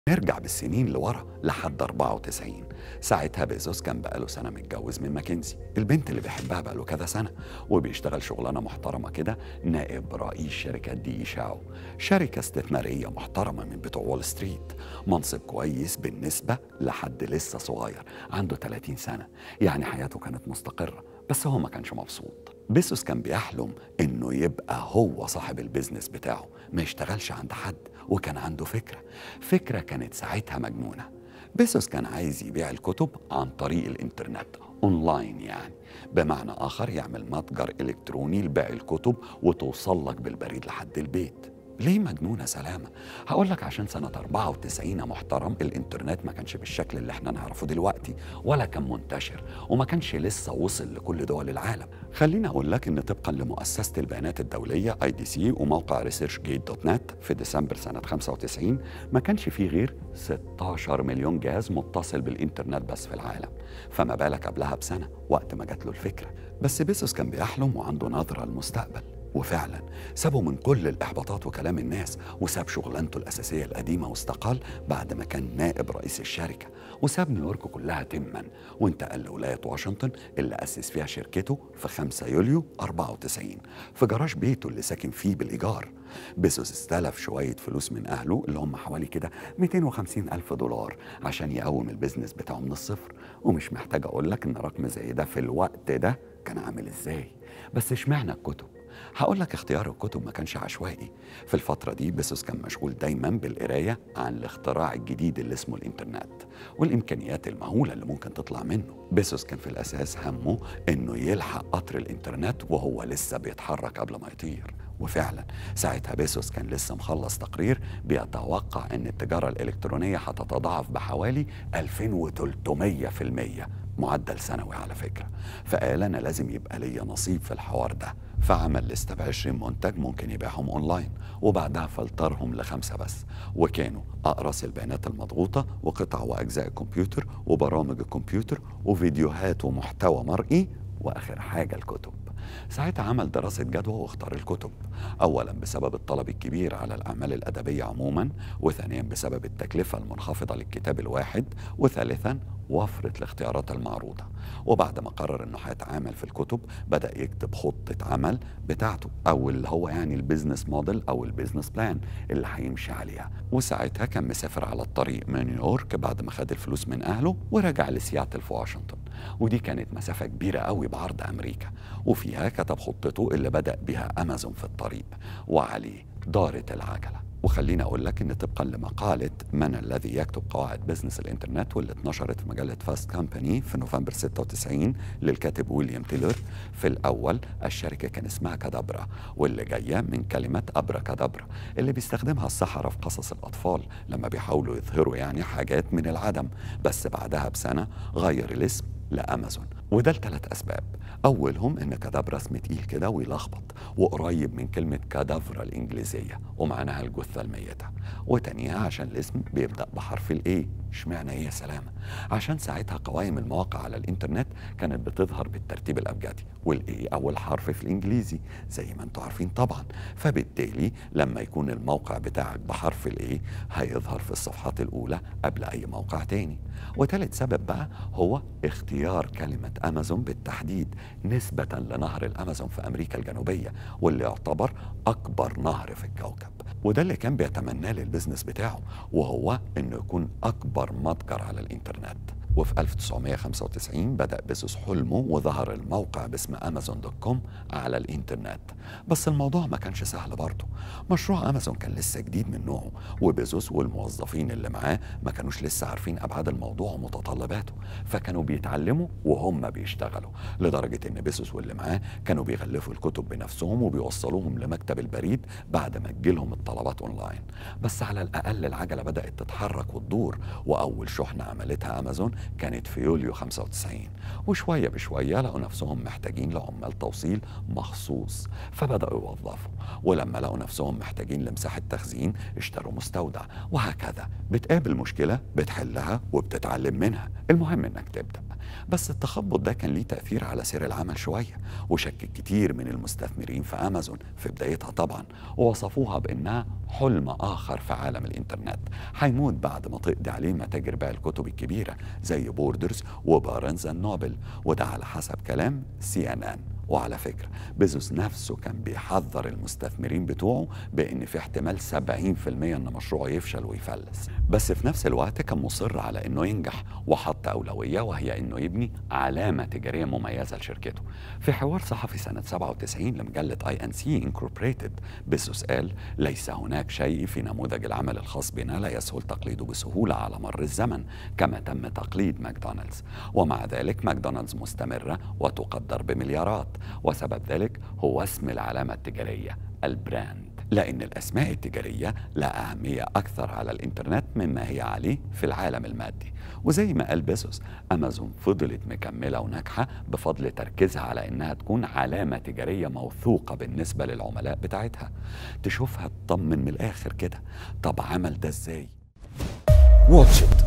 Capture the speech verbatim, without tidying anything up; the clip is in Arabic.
نرجع بالسنين لورا لحد أربعة وتسعين. ساعتها بيزوس كان بقاله سنة متجوز من ماكنزي، البنت اللي بيحبها بقاله كذا سنة، وبيشتغل شغلانة محترمة كده، نائب رئيس شركة دي إي شاو، شركة استثمارية محترمة من بتوع وول ستريت، منصب كويس بالنسبة لحد لسه صغير عنده ثلاثين سنة، يعني حياته كانت مستقرة، بس هو ما كانش مبسوط. بيسوس كان بيحلم إنه يبقى هو صاحب البيزنس بتاعه، ما يشتغلش عند حد، وكان عنده فكرة فكرة كانت ساعتها مجنونة. بيسوس كان عايز يبيع الكتب عن طريق الإنترنت، أونلاين يعني، بمعنى آخر يعمل متجر إلكتروني لبيع الكتب وتوصل لك بالبريد لحد البيت. ليه مجنونة سلامة؟ هقول لك عشان سنة أربعة وتسعين يا محترم الإنترنت ما كانش بالشكل اللي احنا نعرفه دلوقتي، ولا كان منتشر، وما كانش لسه وصل لكل دول العالم. خليني أقول لك إن طبقا لمؤسسة البيانات الدولية آي دي سي وموقع ريسيرش جيت دوت نت في ديسمبر سنة خمسة وتسعين ما كانش فيه غير ستاشر مليون جهاز متصل بالإنترنت بس في العالم، فما بالك قبلها بسنة وقت ما جات له الفكرة. بس بيسوس كان بيحلم وعنده نظرة للمستقبل، وفعلا سابه من كل الإحباطات وكلام الناس، وساب شغلانته الأساسية القديمة واستقال بعد ما كان نائب رئيس الشركة، وساب نيويورك كلها تما وانتقل لولاية واشنطن اللي أسس فيها شركته في خمسة يوليو أربعة وتسعين في جراج بيته اللي ساكن فيه بالإيجار. بيسوس استلف شوية فلوس من أهله اللي هم حوالي كده مئتين وخمسين ألف دولار عشان يقوم البيزنس بتاعه من الصفر، ومش محتاج أقول لك إن رقم زي ده في الوقت ده كان عامل إزاي. بس اشمعنى الكتب؟ هقول لك اختيار الكتب ما كانش عشوائي. في الفترة دي بيسوس كان مشغول دايما بالقراية عن الاختراع الجديد اللي اسمه الإنترنت والإمكانيات المهولة اللي ممكن تطلع منه. بيسوس كان في الأساس همه إنه يلحق قطر الإنترنت وهو لسه بيتحرك قبل ما يطير. وفعلا ساعتها بيسوس كان لسه مخلص تقرير بيتوقع ان التجارة الإلكترونية هتتضاعف بحوالي ألفين وثلاثمية في المية، معدل سنوي على فكرة، فقال أنا لازم يبقى ليا نصيب في الحوار ده، فعمل لستة بعشرين منتج ممكن يبيعهم أونلاين، وبعدها فلترهم لخمسة بس، وكانوا أقراص البيانات المضغوطة وقطع وأجزاء الكمبيوتر وبرامج الكمبيوتر وفيديوهات ومحتوى مرئي، وآخر حاجة الكتب. ساعتها عمل دراسة جدوى واختار الكتب، أولا بسبب الطلب الكبير على الأعمال الأدبية عموما، وثانيا بسبب التكلفة المنخفضة للكتاب الواحد، وثالثا وفرة الاختيارات المعروضة. وبعد ما قرر انه هيتعامل في الكتب بدأ يكتب خطة عمل بتاعته، او اللي هو يعني البيزنس موديل او البيزنس بلان اللي هيمشي عليها. وساعتها كان مسافر على الطريق من نيويورك بعد ما خد الفلوس من اهله ورجع لسياتل في واشنطن، ودي كانت مسافة كبيرة قوي بعرض امريكا، وفيها كتب خطته اللي بدأ بها امازون في الطريق، وعليه دارت العجلة. وخليني أقول لك إن طبقا لمقالة من الذي يكتب قواعد بزنس الإنترنت واللي اتنشرت في مجلة فاست كامباني في نوفمبر ستة وتسعين للكاتب ويليام تيلر، في الأول الشركة كان اسمها كادابرا، واللي جاية من كلمة أبرا كادابرا اللي بيستخدمها السحرة في قصص الأطفال لما بيحاولوا يظهروا يعني حاجات من العدم. بس بعدها بسنة غير الاسم لأمازون، وده لثلاث أسباب. أولهم إن كادابرا اسم تقيل كده ويلخبط، وقريب من كلمة كادافرا الإنجليزية ومعناها الجثة الميتة. وتانيها عشان الاسم بيبدأ بحرف الإيه. اشمعنى إيه يا سلامة؟ عشان ساعتها قوائم المواقع على الإنترنت كانت بتظهر بالترتيب الأبجدي، والإيه أول حرف في الإنجليزي زي ما أنتوا عارفين طبعا، فبالتالي لما يكون الموقع بتاعك بحرف الإيه هيظهر في الصفحات الأولى قبل أي موقع تاني. وتالت سبب بقى هو اختيار كلمة أمازون بالتحديد نسبة لنهر الأمازون في أمريكا الجنوبية، واللي يعتبر أكبر نهر في الكوكب، وده اللي كان بيتمناه للبزنس بتاعه، وهو إنه يكون أكبر متجر على الإنترنت. وفي ألف وتسعمية وخمسة وتسعين بدأ بيزوس حلمه وظهر الموقع باسم أمازون دوت كوم على الإنترنت. بس الموضوع ما كانش سهل برضه، مشروع أمازون كان لسه جديد من نوعه، وبيزوس والموظفين اللي معاه ما كانوش لسه عارفين أبعاد الموضوع ومتطلباته، فكانوا بيتعلموا وهم بيشتغلوا، لدرجة إن بيزوس واللي معاه كانوا بيغلفوا الكتب بنفسهم وبيوصلوهم لمكتب البريد بعد ما تجيلهم الطلبات أونلاين. بس على الأقل العجلة بدأت تتحرك وتدور، وأول شحنة عملتها أمازون كانت في يوليو خمسة وتسعين، وشوية بشوية لقوا نفسهم محتاجين لعمال توصيل مخصوص، فبدأوا يوظفوا، ولما لقوا نفسهم محتاجين لمساحة تخزين اشتروا مستودع، وهكذا بتقابل مشكلة بتحلها وبتتعلم منها، المهم انك تبدأ. بس التخبط ده كان ليه تأثير على سير العمل شوية، وشكك كتير من المستثمرين في أمازون في بدايتها طبعا، ووصفوها بأنها حلم آخر في عالم الإنترنت هيموت بعد ما تقضي عليه متاجر بيع الكتب الكبيرة زي بوردرز وبارنز اند نوبل، وده على حسب كلام سي ان ان. وعلى فكرة بيزوس نفسه كان بيحذر المستثمرين بتوعه بأن في احتمال سبعين في المية أن مشروعه يفشل ويفلس، بس في نفس الوقت كان مصر على أنه ينجح وحط أولوية، وهي أنه يبني علامة تجارية مميزة لشركته. في حوار صحفي سنة سبعة وتسعين لمجلة اي ان سي انكوربريتد، بيزوس قال: ليس هناك شيء في نموذج العمل الخاص بنا لا يسهل تقليده بسهولة على مر الزمن كما تم تقليد ماكدونالدز، ومع ذلك ماكدونالدز مستمرة وتقدر بمليارات، وسبب ذلك هو اسم العلامة التجارية، البراند، لأن الأسماء التجارية لها أهمية أكثر على الإنترنت مما هي عليه في العالم المادي. وزي ما قال بيزوس، أمازون فضلت مكملة وناجحة بفضل تركيزها على إنها تكون علامة تجارية موثوقة بالنسبة للعملاء بتاعتها. تشوفها تطمن من الآخر كده. طب عمل ده إزاي؟ واتش إت